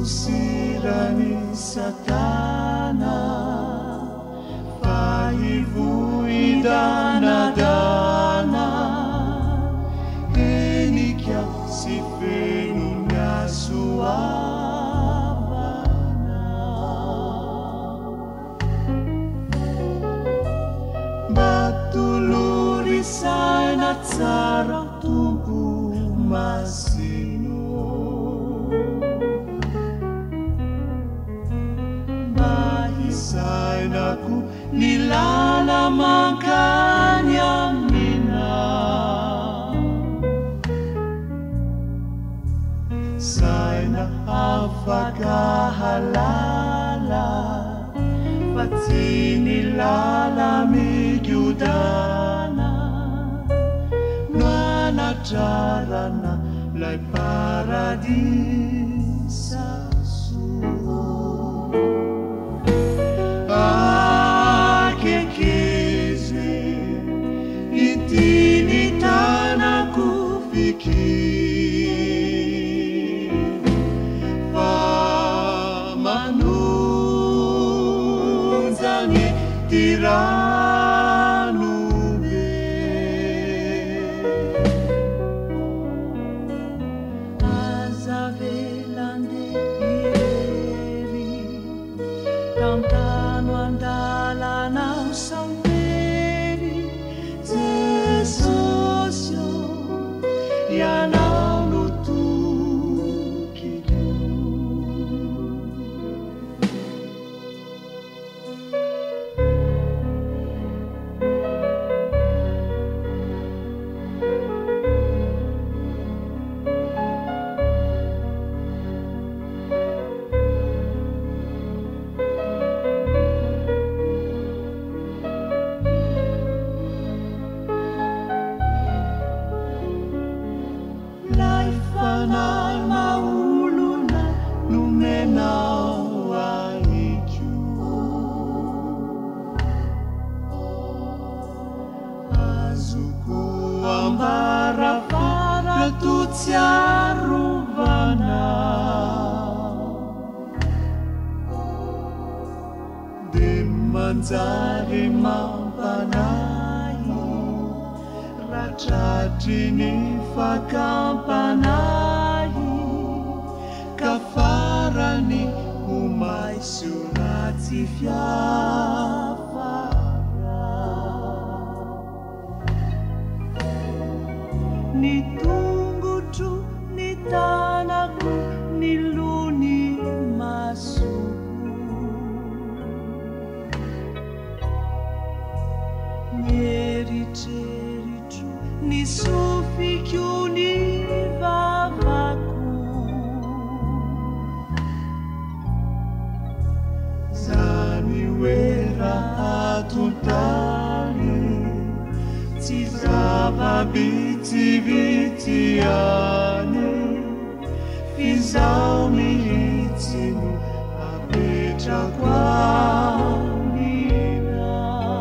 sirany Satana fa hivoidanadana enika sy feno ny asoavana mba tolorisana tsara tompo masino sainaku nilala mankany amina saina afaka halala fa tsy nilala migiodana no anatrarana lay paradisa Famanunzani tiranube azavelande ieri tantano andalana samperi Jesosio yanao no tokilio Fanal mauluna numenau aicu azuku ambara para tutsiaruvana demanjari mampanai ratratrini fakampanai kafarani umay suraty fiafara ni tongotro ni tanako ni lony masoko nieritreritro ni sofikio ni vavako zany oera atontany tsy zava-bitsivitiany fizao mihitsy no apetrako amina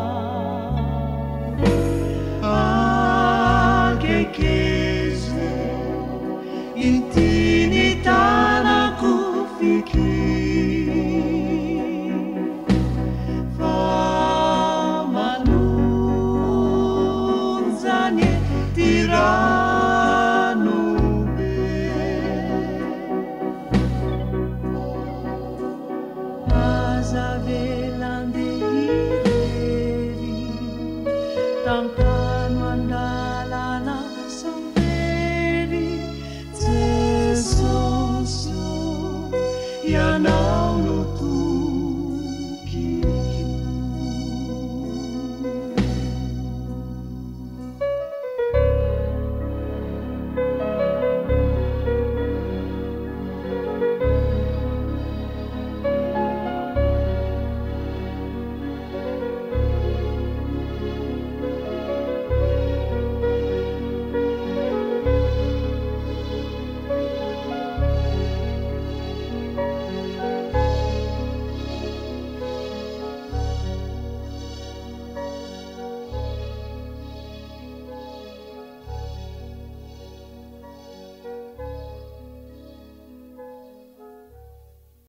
akekeze itiny tanako fiki famanunzany tiranube azavelande irery tantano andalana samperi Jesosio yanao